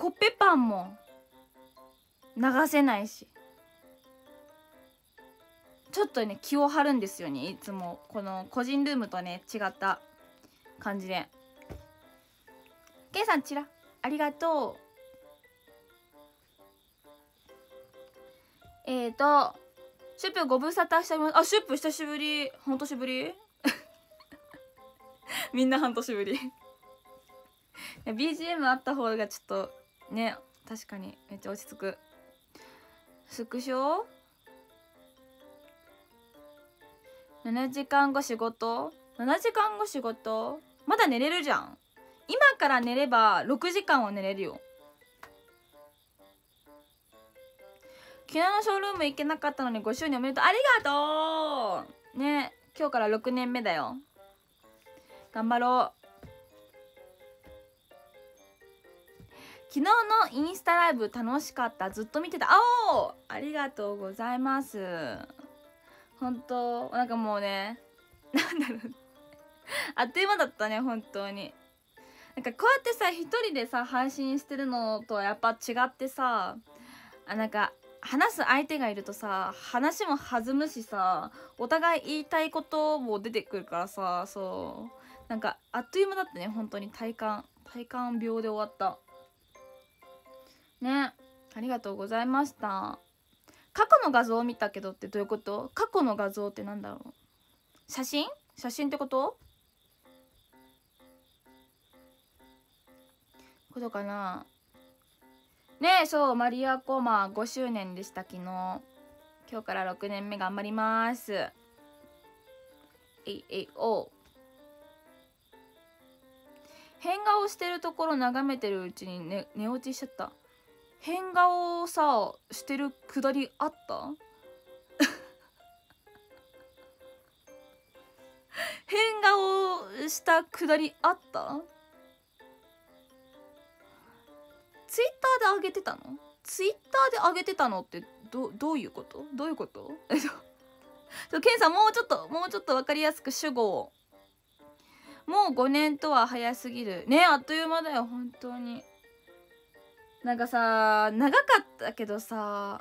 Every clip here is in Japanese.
コッペパンも流せないし、ちょっとね気を張るんですよね、いつもこの個人ルームとね違った感じで。ケンさんちらありがとう。シュップご無沙汰しております。あ、シュップ久しぶり。半年ぶりみんな半年ぶりBGM あった方がちょっとね、確かにめっちゃ落ち着く。スクショ7時間後仕事、7時間後仕事、まだ寝れるじゃん。今から寝れば6時間は寝れるよ。昨日のショールーム行けなかったのに5周年おめでとう。ありがとうね。今日から6年目だよ。頑張ろう。昨日のインスタライブ楽しかった。ずっと見てた。ありがとうございます。本当なんかもうね、なんだろうあっという間だったね、本当に。なんかこうやってさ一人でさ配信してるのとはやっぱ違ってさ、なんか話す相手がいるとさ話も弾むしさ、お互い言いたいことも出てくるからさ、そうなんかあっという間だったね、本当に。体感秒で終わったね。ありがとうございました。過去の画像を見たけどってどういうこと？過去の画像ってなんだろう。写真ってことかなね。そう、マリアコマ5周年でした、昨日。今日から6年目頑張ります。変顔してるところ眺めてるうちに、寝落ちしちゃった。変顔さしてるくだりあった変顔したくだりあった？ツイッターで上げてたの？ツイッターで上げてたのってどういうこと？どういうことケンさん、もうちょっと分かりやすく主語を。もう5年とは早すぎるね。あっという間だよ本当に。なんかさ長かったけどさ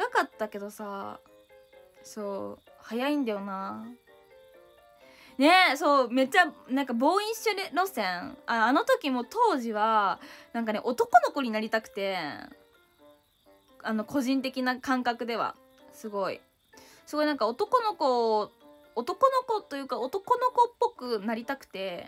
そう早いんだよなね。そうめっちゃなんかボーイッシュ路線。あの時も当時はなんかね男の子になりたくて、個人的な感覚ではすごいなんか男の子というか男の子っぽくなりたくて、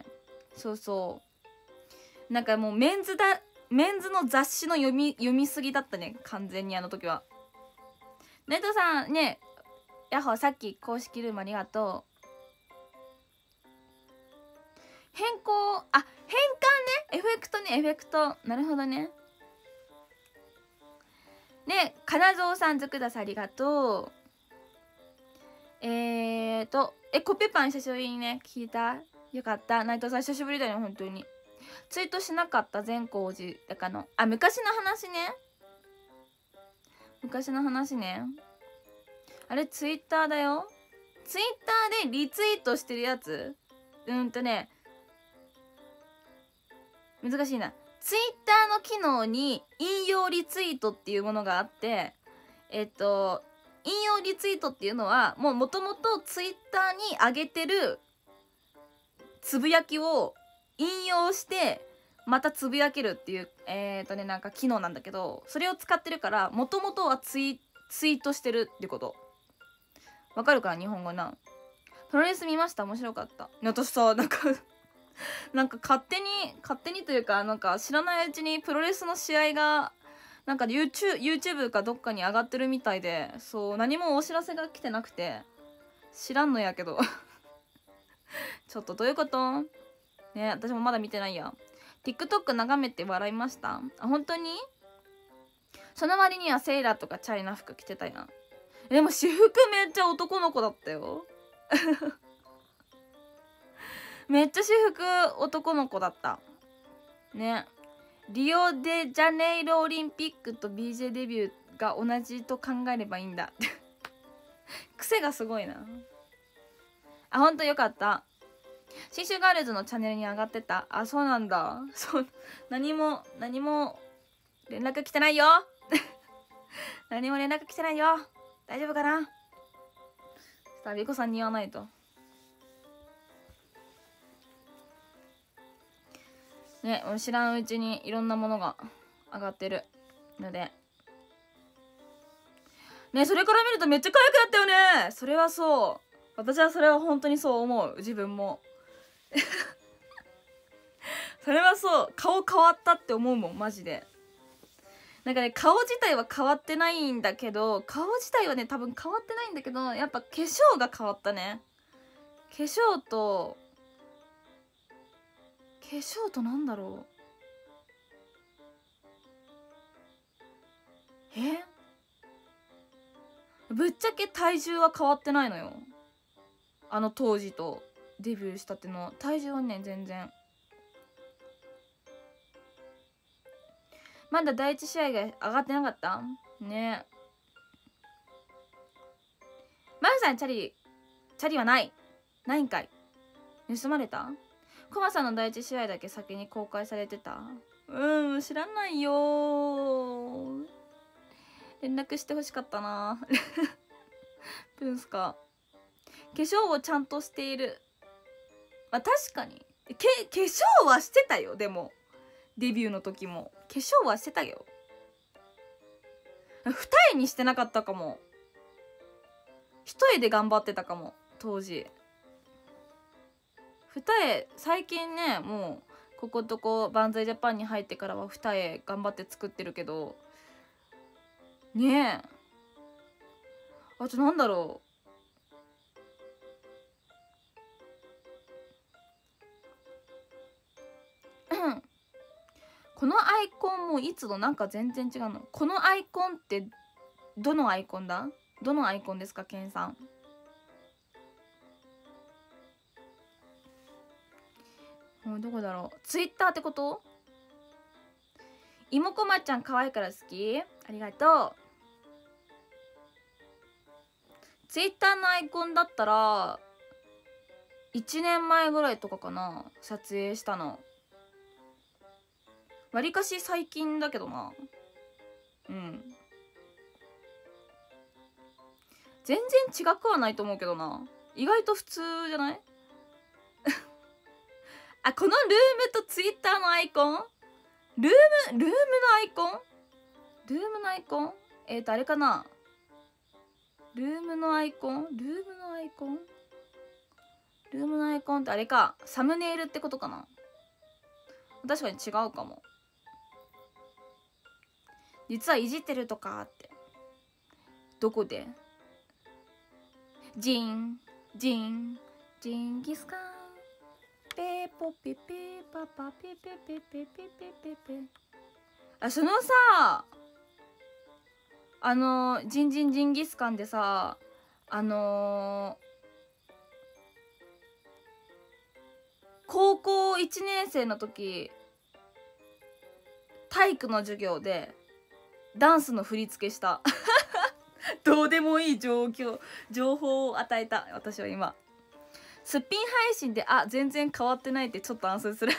そうなんかもうメンズの雑誌の読みすぎだったね、完全にあの時は。ネットさんね、ヤッホー、さっき公式ルームありがとう。変換ね、エフェクトなるほどね。ね、金蔵さん、ずくださんありがとう。コッペパン久しぶりにね聞いた。よかった。内藤さん久しぶりだよ本当に。ツイートしなかった善光寺だかの昔の話ね。あれツイッターだよ。ツイッターでリツイートしてるやつ。ね、難しいな。ツイッターの機能に引用リツイートっていうものがあって、引用リツイートっていうのはもともとツイッターに上げてるつぶやきを引用してまたつぶやけるっていうなんか機能なんだけど、それを使ってるからもともとはツイートしてるってこと。わかるかな日本語な。プロレス見ました。面白かった。私さなんか勝手にというかなんか知らないうちにプロレスの試合がなんか YouTube かどっかに上がってるみたいで、そう何もお知らせが来てなくて知らんのやけどちょっとどういうことね。私もまだ見てないや。 TikTok 眺めて笑いました。本当に？その割にはセイラとかチャイナ服着てたやん。でも私服めっちゃ男の子だったよめっちゃ私服男の子だったね。リオデジャネイロオリンピックと BJ デビューが同じと考えればいいんだ癖がすごいな。ほんとよかった。新州ガールズのチャンネルに上がってた。そうなんだ。そう何も連絡来てないよ何も連絡来てないよ。大丈夫かな。ちょっとアビコさんに言わないとね。知らんうちにいろんなものが上がってるのでね。それから見るとめっちゃ可愛くなったよね。それはそう。私はそれは本当にそう思う。自分もそれはそう。顔変わったって思うもんマジで。なんかね、顔自体は変わってないんだけど、顔自体はね多分変わってないんだけど、やっぱ化粧が変わったね。化粧となんだろう。ぶっちゃけ体重は変わってないのよ。あの当時とデビューしたっての体重はね全然。まだ第一試合が上がってなかったね。まゆさんチャリはないんかい。盗まれた。コマさんの第一試合だけ先に公開されてた。知らないよ。連絡してほしかったなプンスカ化粧をちゃんとしている。まあ確かに化粧はしてたよ。でもデビューの時も化粧はしてたよ。二重にしてなかったかも。一重で頑張ってたかも当時。二重最近ね、もうこことこ万歳ジャパンに入ってからは二重頑張って作ってるけどね。えあとなんだろうこのアイコンもいつのなんか全然違うの。このアイコンってどのアイコンだ。どのアイコンですかケンさん。どこだろう。ツイッターってこと。いもこまちゃん可愛いから好き。ありがとう。ツイッターのアイコンだったら1年前ぐらいとかかな、撮影したの。わりかし最近だけどな。全然違くはないと思うけどな。意外と普通じゃないあ、このルームとツイッターのアイコン。ルームのアイコン。あれかな。ルームのアイコンってあれか。サムネイルってことかな。確かに違うかも。実はいじってるとかって。どこで。ジンギスカンペーポペペーパパペペペペペペペペ。あ、そのさ、ジンギスカンでさ、高校1年生の時体育の授業でダンスの振り付けしたどうでもいい情報を与えた私は今。すっぴん配信で全然変わってないってちょっと安心する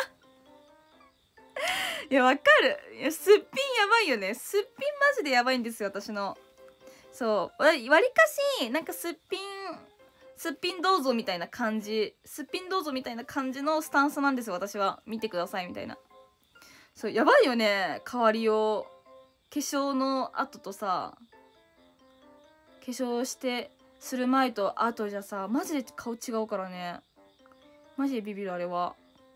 いやわかる。いやすっぴんやばいよね。すっぴんマジでやばいんですよ私の。そうわりかしなんかすっぴんどうぞみたいな感じのスタンスなんですよ私は。見てくださいみたいな。そうやばいよね。変わりよう。化粧の後とさ、化粧する前と後じゃさマジで顔違うからね。マジでビビるあれは。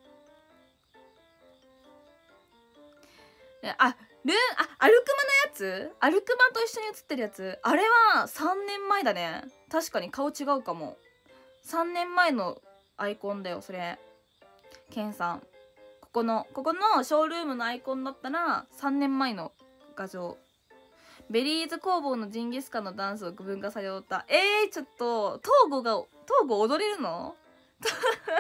アルクマのやつ、アルクマと一緒に写ってるやつ、あれは3年前だね。確かに顔違うかも。3年前のアイコンだよそれ。ケンさん、ここのショールームのアイコンだったら3年前の画像。ベリーズ工房のジンギスカンのダンスを文化されおった。ちょっと東郷踊れるの東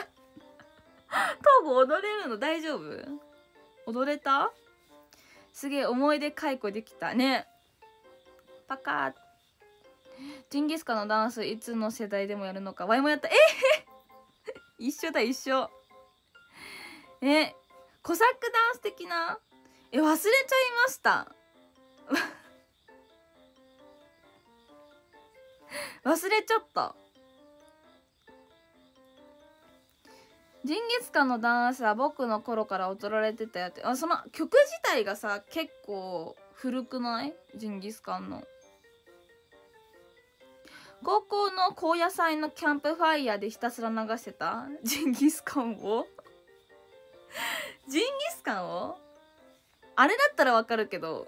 郷踊れるの大丈夫。踊れた。すげえ思い出解雇できたね。パカー。ジンギスカンのダンスいつの世代でもやるのか。ワイもやった。一緒だ一緒。コサックダンス的な。 忘れちゃいました忘れちゃった。ジンギスカンのダンスは僕の頃から踊られてたよって。その曲自体がさ結構古くない？ジンギスカンの。高校の高野菜のキャンプファイヤーでひたすら流してたジンギスカンをジンギスカンをあれだったらわかるけど、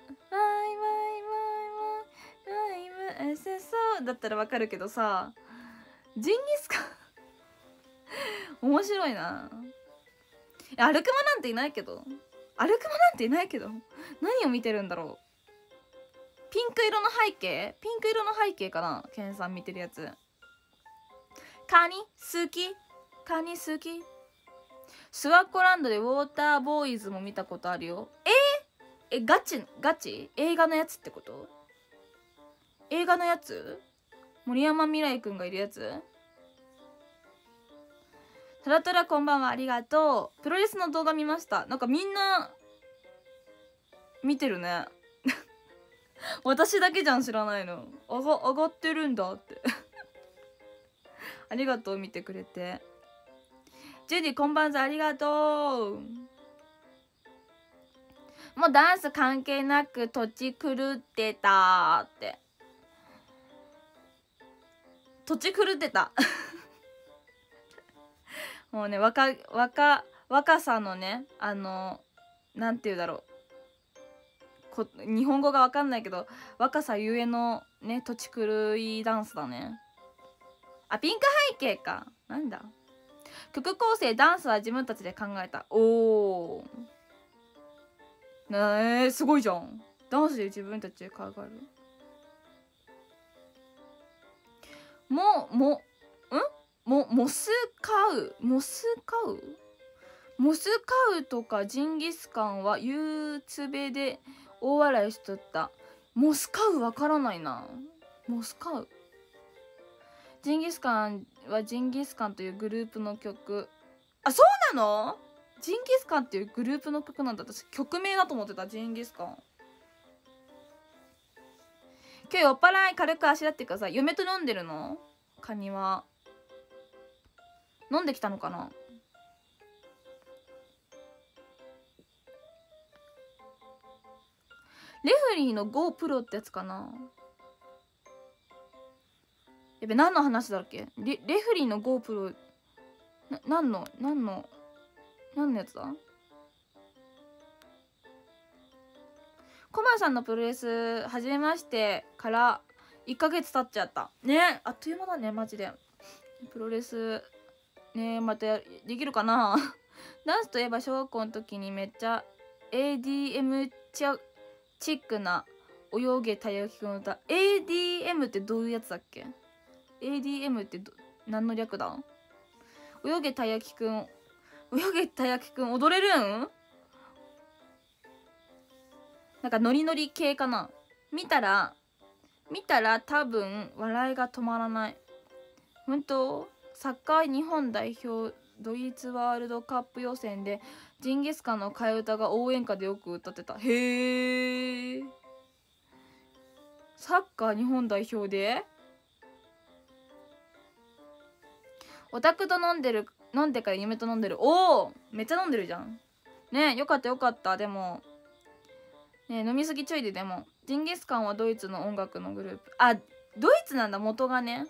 だったらわかるけどさ、ジンギスカン面白いな。アルクマなんていないけど、何を見てるんだろう。ピンク色の背景かな、ケンさん見てるやつ。カニ好きスワッコランドでウォーターボーイズも見たことあるよ。ガチ映画のやつってこと？映画のやつ？森山未來くんがいるやつ？トラトラこんばんは、ありがとう。プロレスの動画見ました。なんかみんな見てるね私だけじゃん知らないの。上がってるんだってありがとう、見てくれて。ジュディこんばんは、ありがとう。もうダンス関係なく土地狂ってたって土地狂ってたもうね、若さのね、なんて言うだろう、日本語がわかんないけど、若さゆえのね、土地狂いダンスだね。ピンク背景か。なんだ、曲構成ダンスは自分たちで考えた。おー、すごいじゃん。ダンスで自分たちで考える。モスカウとかジンギスカンはゆうつべで大笑いしとった。モスカウわからないな。モスカウ。ジンギスカンはジンギスカンというグループの曲。そうなの？ジンギスカンっていうグループの曲なんだ。私曲名だと思ってた、ジンギスカン。今日酔っ払い軽くあしらってください。嫁と飲んでるの？カニは飲んできたのかな。レフリーの GoPro ってやつかな。やべ、何の話だっけ。レフリーの GoPro、何のやつだ。コマさんのプロレス始めましてから1ヶ月経っちゃったね。あっという間だね、マジで。プロレスね、またできるかなダンスといえば小学校の時にめっちゃ ADM チックな泳げたやきくんの歌。 ADM ってどういうやつだっけ。 ADM って何の略だ。泳げたやきくん踊れるん？なんかノリノリ系かな。見たら多分笑いが止まらない。本当？サッカー日本代表ドイツワールドカップ予選でジンギスカンの替え歌が応援歌でよく歌ってた。へえ。サッカー日本代表でオタクと飲んでから夢と飲んでる。おお、めっちゃ飲んでるじゃんね。よかった。でもね、飲みすぎちょいで。でもジンギスカンはドイツの音楽のグループ。ドイツなんだ、元がね。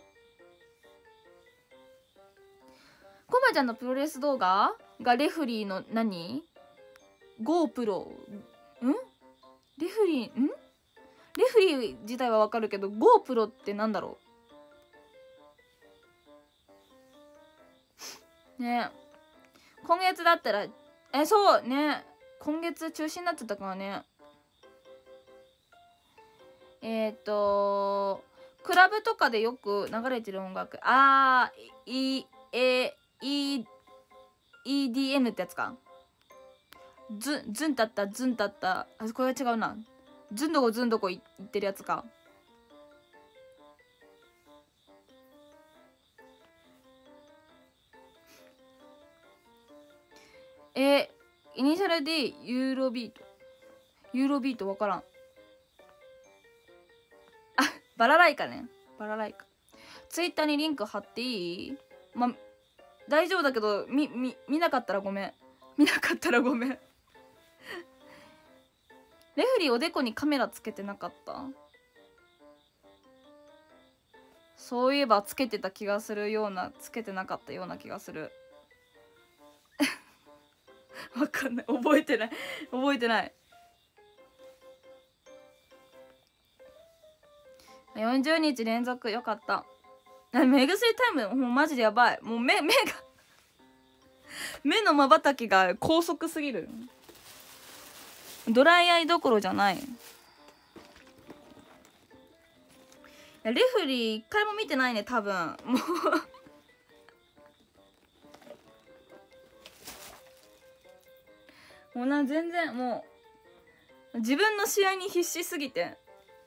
コマちゃんのプロレス動画がレフリーの何 GoPro レフリー自体はわかるけど GoPro ってなんだろうね。今月だったらそうね、今月中止になってたからね。クラブとかでよく流れてる音楽、EDM ってやつか。ズンタッタ、これは違うな。ズンどこ言ってるやつか。イニシャル D ユーロビート。 ユーロビートわからん。あ、バラライカね。バラライカ。ツイッターにリンク貼っていい？ま、大丈夫だけど、見なかったらごめん。見なかったらごめん。レフリーおでこにカメラつけてなかった？そういえばつけてた気がするような、つけてなかったような気がする。わかんない。覚えてない。覚えてない。40日連続よかった。目薬タイムもうマジでやばい。もう目が目のまばたきが高速すぎる。ドライアイどころじゃない。レフリー一回も見てないね多分。もうもう全然もう自分の試合に必死すぎて。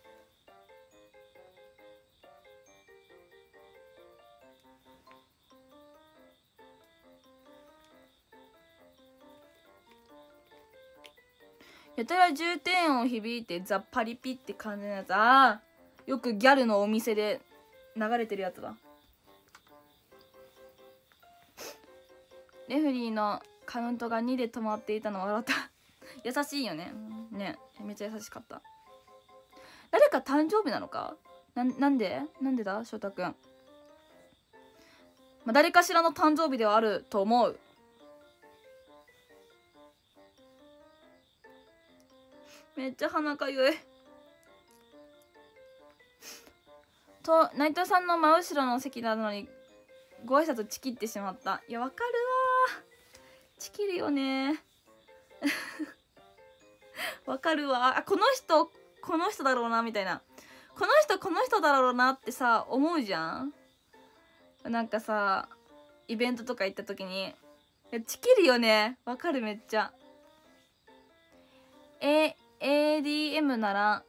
やたら重点音響いてザ・パリピって感じのやつ。ああ、よくギャルのお店で流れてるやつだ。レフリーのカウントが2で止まっていたの笑った。優しいよね。ね、めっちゃ優しかった。誰か誕生日なのか？なんでだ翔太くん。まあ、誰かしらの誕生日ではあると思う。めっちゃ鼻かゆい。と内藤さんの真後ろの席なのにご挨拶チキってしまった。いやわかるわ、チキるよね。わかるわ。あ、この人だろうなみたいな、この人だろうなってさ思うじゃん。なんかさイベントとか行った時にチキるよね。わかる、めっちゃ。ADM なら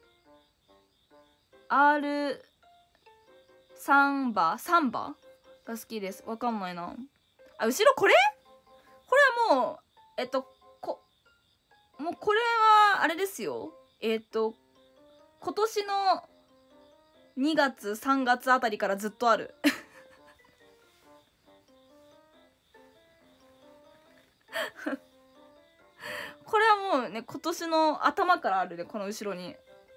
R サンバが好きです。わかんないな。あ、後ろこれはもうもうこれはあれですよ。今年の2月3月あたりからずっとある。これはもうね今年の頭からあるね、この後ろに。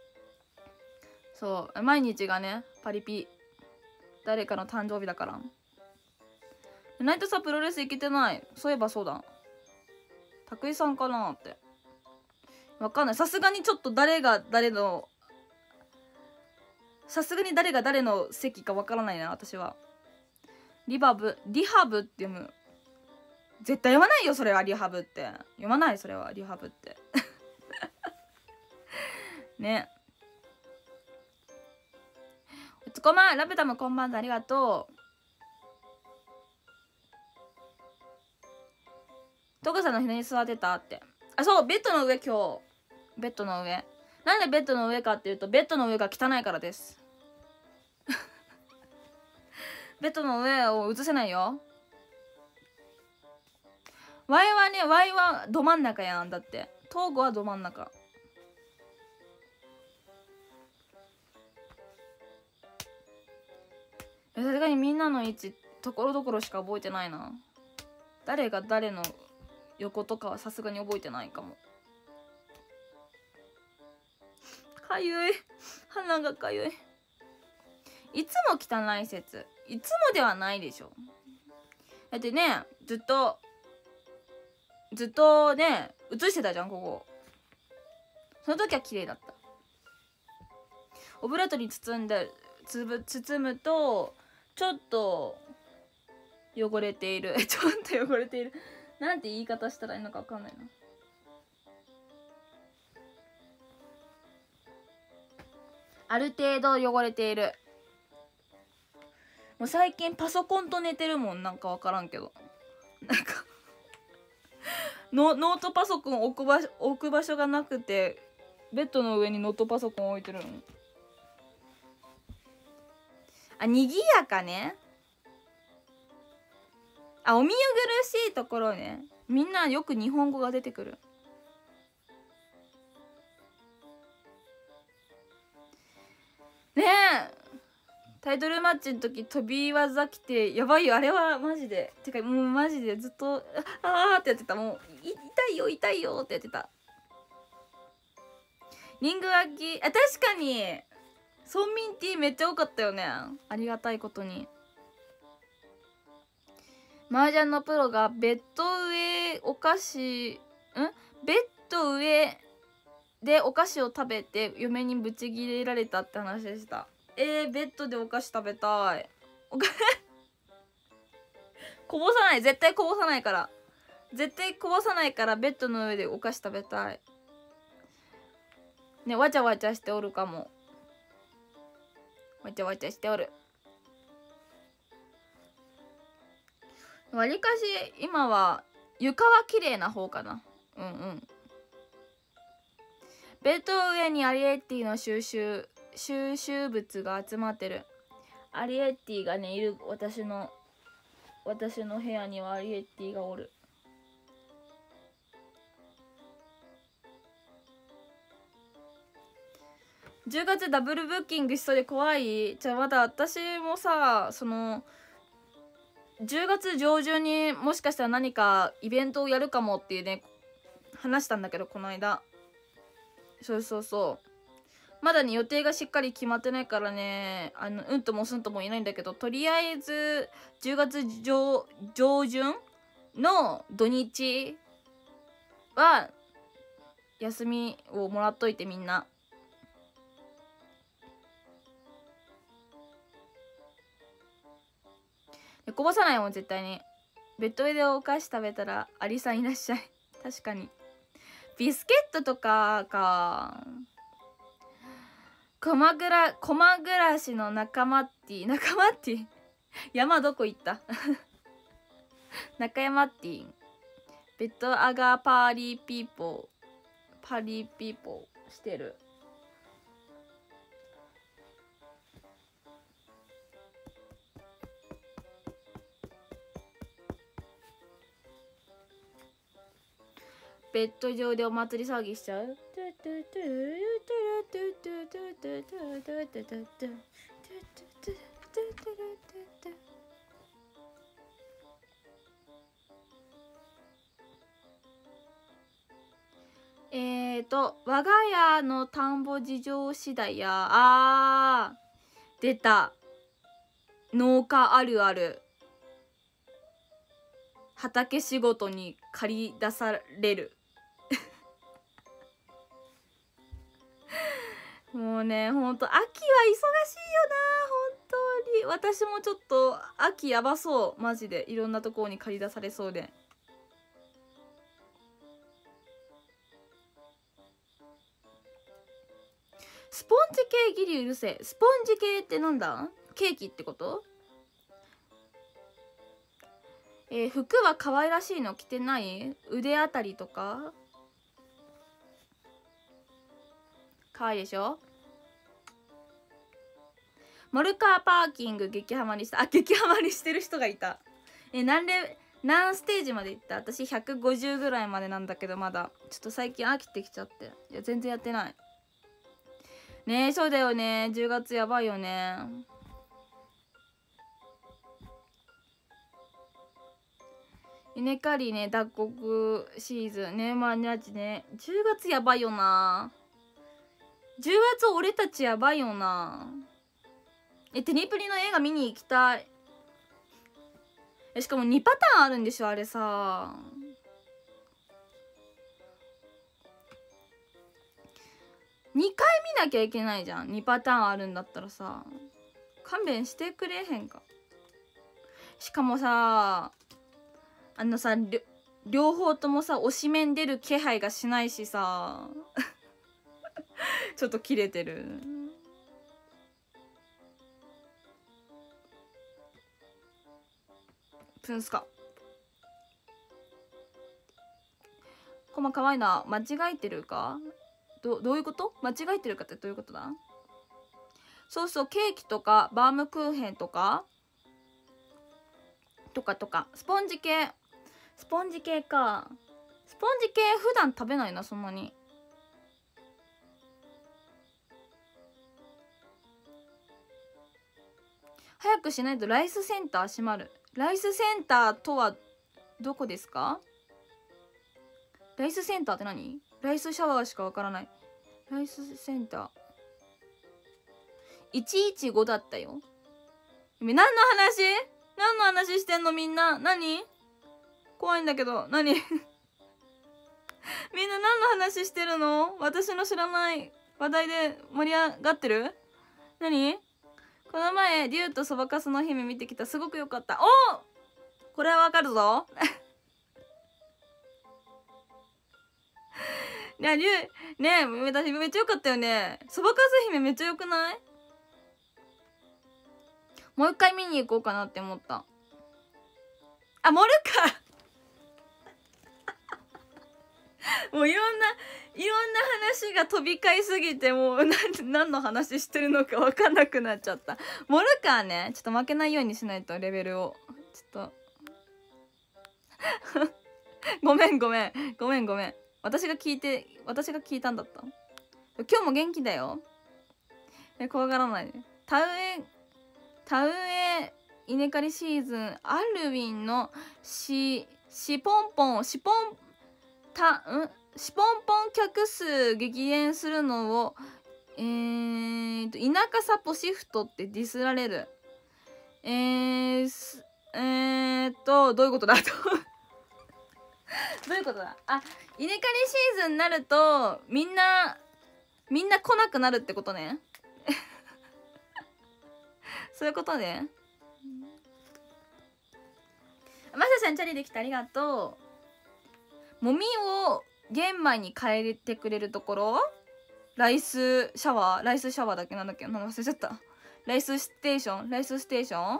そう毎日がねパリピ、誰かの誕生日だから。ナイトさプロレス行けてない。そういえばそうだ、拓井さんかなって。わかんない。さすがにちょっと誰が誰の席かわからないな私は。リハブって読む。絶対読まないよそれは。リハブって読まない。それはリハブってね。おつこまラベタもこんばんだ、ありがとう。トグさんの左に座ってたって。あ、そう、ベッドの上。今日ベッドの上。なんでベッドの上かっていうとベッドの上が汚いからです。ベッドの上を映せないよ。ワイはど真ん中やん。だってトーゴはど真ん中。さすがにみんなの位置ところどころしか覚えてないな。誰が誰の横とかはさすがに覚えてないかも。かゆい、鼻がかゆい。いつも汚い説。いつもではないでしょ。だってねずっとね映してたじゃんここ。その時は綺麗だった。オブラートに包むとちょっと汚れている。ちょっと汚れている。なんて言い方したらいいのか分かんないな。ある程度汚れている。もう最近パソコンと寝てるもん。なんか分からんけど、なんかノートパソコン置く場所がなくてベッドの上にノートパソコン置いてるの。あ、にぎやかね。あ、お見苦しいところね。みんなよく日本語が出てくる。 ねえ、タイトルマッチの時飛び技来てやばいよあれはマジで。てかもうマジでずっとあーってやってた。もう痛いよ痛いよってやってた。リング脇確かにソンミンティーめっちゃ多かったよね、ありがたいことに。麻雀のプロがベッド上お菓子ベッド上でお菓子を食べて嫁にブチギレられたって話でした。ベッドでお菓子食べたい。こぼさない、絶対こぼさないから、絶対こぼさないから、ベッドの上でお菓子食べたいね。わちゃわちゃしておるかも。わちゃわちゃしておる。わりかし今は床は綺麗な方かな。うんうん。ベッド上にアリエッティの収集物が集まってる。アリエッティがねいる。私の部屋にはアリエッティがおる。10月ダブルブッキングしそうで怖い。じゃあまだ私もさ、その10月上旬にもしかしたら何かイベントをやるかもっていうね話したんだけど、この間。そうそうそう、まだね予定がしっかり決まってないからね、うんともすんともいないんだけど、とりあえず10月上旬の土日は休みをもらっといて、みんな。こぼさないもん絶対に。ベッド上でお菓子食べたらアリさんいらっしゃい。確かにビスケットとかか。コマ暮らしの仲間ってィ山どこ行った中山ってィベッドアガーパーリーピーポーしてる。ベッド上でお祭り騒ぎしちゃう。我が家の田んぼ事情次第や。出た。農家あるある。畑仕事に借り出される。もうね、ほんと秋は忙しいよな。本当に私もちょっと秋やばそう、マジで。いろんなところに借り出されそうで。スポンジ系ギリうるせえ。スポンジ系ってなんだ？ケーキってこと？服は可愛らしいの着てない？腕あたりとか可愛いでしょ。モルカーパーキング激ハマりした。激ハマりしてる人がいた。何ステージまでいった？私150ぐらいまでなんだけど、まだちょっと最近飽きてきちゃって。いや全然やってないね。そうだよね、10月やばいよね。稲刈りね、脱穀シーズンね。まあね、10月やばいよな。10月俺たちやばいよな。テニプリの映画見に行きたい。しかも2パターンあるんでしょあれさ。2回見なきゃいけないじゃん。2パターンあるんだったらさ、勘弁してくれへんか。しかもさ、両方ともさ推しメン出る気配がしないしさちょっとキレてる。プンスカコマかわいいな。間違えてるか？どういうこと？間違えてるかってどういうことだ？そうそう、ケーキとかバームクーヘンとかスポンジ系か。スポンジ系普段食べないな、そんなに。 早くしないとライスセンター閉まる。ライスセンターとはどこですか？ライスセンターって何？ライスシャワーしかわからない。ライスセンター115だったよ。何の話してんのみんな。何？怖いんだけど。何みんな何の話してるの？私の知らない話題で盛り上がってる？何？この前竜とそばかすの姫見てきた。すごく良かった。お！これはわかるぞ。いや、竜ねえ、私めっちゃ良かったよね。そばかす姫めっちゃ良くない？もう一回見に行こうかなって思った。あ、盛るか。もういろんな話が飛び交いすぎて、もう何の話してるのか分かんなくなっちゃった。盛るかね。ちょっと負けないようにしないと、レベルを。ちょっとごめん。私が聞いたんだった。今日も元気だよ。怖がらないで。田植え稲刈りシーズン、アルウィンのシポンポン客数激減するのを田舎サポシフトってディスられる。どういうことだ？どういうことだ？あ、稲刈りシーズンになるとみんな来なくなるってことね。そういうことね。まさちゃんチャリできてありがとう。もみを玄米に変えてくれるところ、ライスシャワーだっけ、なんだっけ、忘れちゃった。ライスステーション。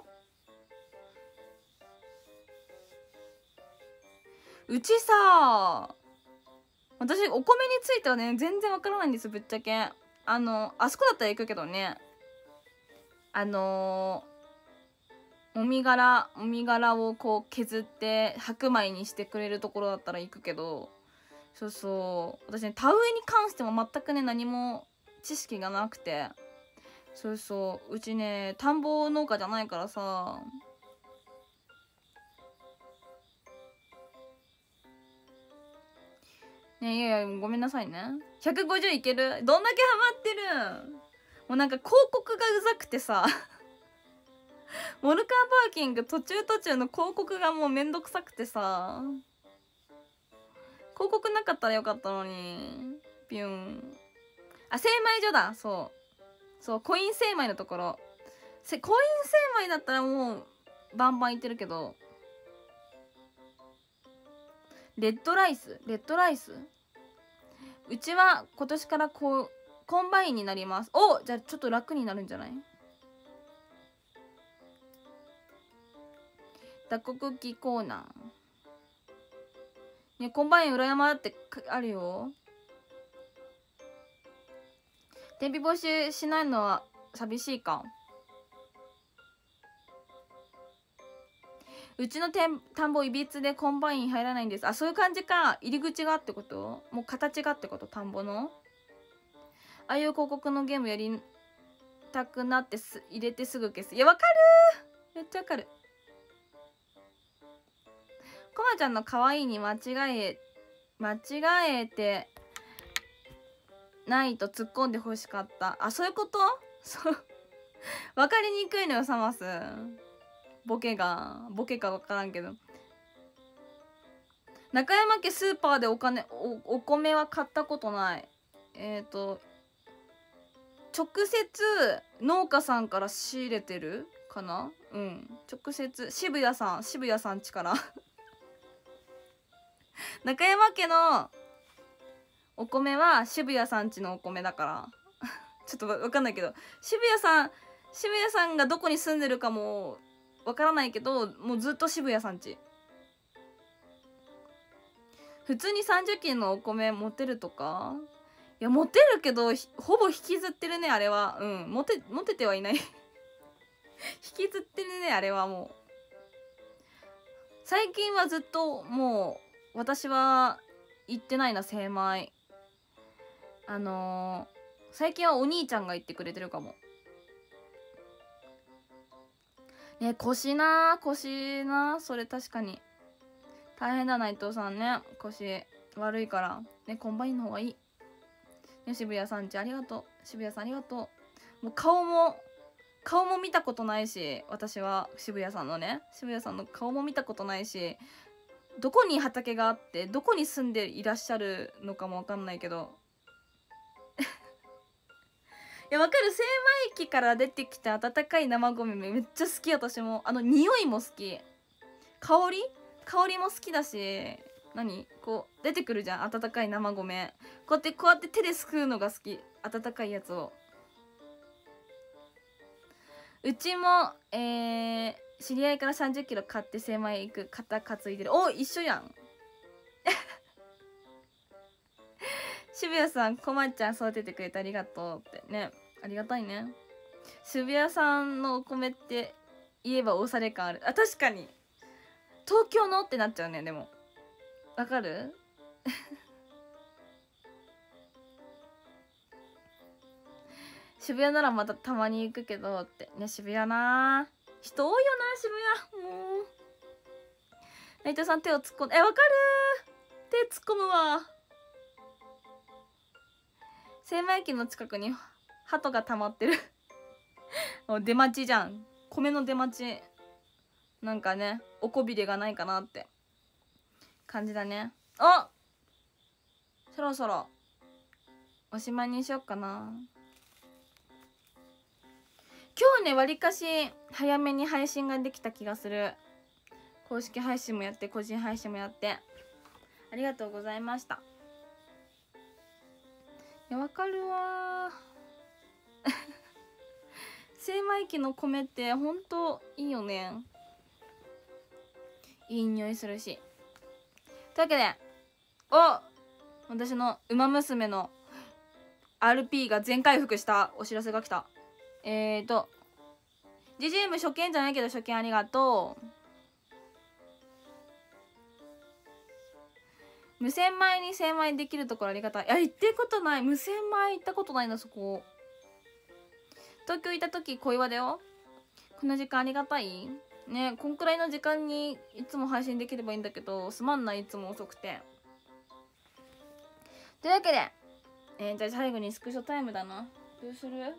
うちさ、私お米についてはね全然わからないんですよ、ぶっちゃけ。あそこだったら行くけどね、もみ殻をこう削って白米にしてくれるところだったら行くけど、そう私ね、田植えに関しても全くね何も知識がなくて、うちね田んぼ農家じゃないからさ。ね、いやごめんなさいね。150いける？どんだけハマってる？もうなんか広告がうざくてさモルカーパーキング途中の広告がもうめんどくさくてさ、広告なかったらよかったのに。ピュン。あ、精米所だ。そうコイン精米のところ。コイン精米だったらもうバンバンいってるけど、レッドライスうちは今年からコンバインになります。お、じゃあちょっと楽になるんじゃない？脱穀機コーナーね、コンバイン裏山ってあるよ。天日干ししないのは寂しいか。うちの田んぼいびつでコンバイン入らないんです。あ、そういう感じか。入り口がってこと？もう形がってこと？田んぼのああいう広告のゲームやりたくなって入れてすぐ消す。いや、わかるー、めっちゃわかる。コマちゃんの可愛いに間違えてないと突っ込んでほしかった。あ、そういうこと？そうわかりにくいのよ、サマス。ボケか分からんけど。中山家スーパーでお米は買ったことない。直接農家さんから仕入れてるかな。うん、直接渋谷さん家から中山家のお米は渋谷さん家のお米だからちょっと分かんないけど、渋谷さんがどこに住んでるかもわからないけど、もうずっと渋谷さんち。普通に30斤のお米持てるとか？いや、持てるけどほぼ引きずってるね、あれは。うん、持ててはいない引きずってるね、あれは。もう最近はずっともう私は行ってないな、精米。最近はお兄ちゃんが言ってくれてるかも。 腰な、それ確かに大変だ。内藤さんね、腰悪いからね、コンバインの方がいいね。渋谷さんちありがとう。渋谷さんありがとう。もう顔も見たことないし、私は渋谷さんの顔も見たことないし、どこに畑があってどこに住んでいらっしゃるのかもわかんないけどいや、わかる。精米機から出てきた温かい生米めっちゃ好き。私も匂いも好き。香りも好きだし、こう出てくるじゃん、温かい生米。こうやって手ですくうのが好き。温かいやつを。うちも知り合いから30キロ買って精米行く。肩担いでる。お、一緒やん渋谷さん、こまっちゃん育ててくれてありがとうってね。ありがたいね。渋谷さんのお米って言えばおしゃれ感ある。あ、確かに東京のってなっちゃうね。でもわかる渋谷ならまたたまに行くけどってね。渋谷な、人多いよな渋谷。もう内藤さん手を突っ込んで、わかる、手突っ込むわ。精米機の近くに鳩が溜まってる出待ちじゃん、米の出待ち。なんかね、おこびれがないかなって感じだね。あ、そろそろおしまいにしよっかな。今日ね、わりかし早めに配信ができた気がする。公式配信もやって個人配信もやってありがとうございました。いや、わかるわ精米機の米ってほんといいよね。いい匂いするし。というわけで、私のウマ娘の RP が全回復したお知らせが来た。GGM 初見じゃないけど初見ありがとう。無洗米に精米できるところありがたい。いや、行ってことない。無洗米行ったことないな。そこ東京行った時小岩だよ。この時間ありがたいね。こんくらいの時間にいつも配信できればいいんだけど、すまんない、いつも遅くて。というわけで、じゃあ最後にスクショタイムだな。どうする？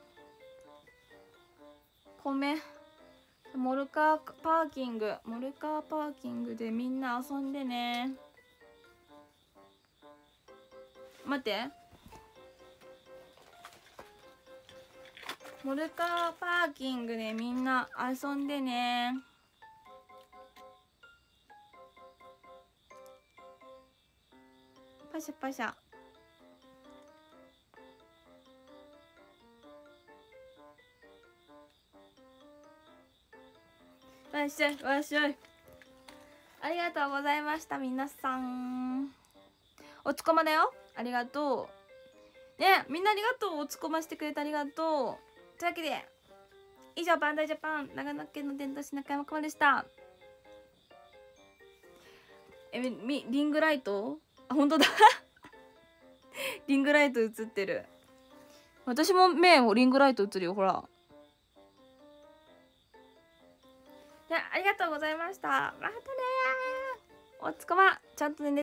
米モルカーパーキングでみんな遊んでね。待って、モルカーパーキングでみんな遊んでね。パシャパシャ。わっしょいわっしょい。ありがとうございました皆さん。おつこまだよ。ありがとうね。みんなありがとう。おつこましてくれてありがとう。というわけで以上、バンダイジャパン長野県の伝道師中山かまでした。リングライト、あ、本当だリングライト映ってる。私も目をリングライト映るよ、ほら。ありがとうございました。またねー。おつこまちゃんとね。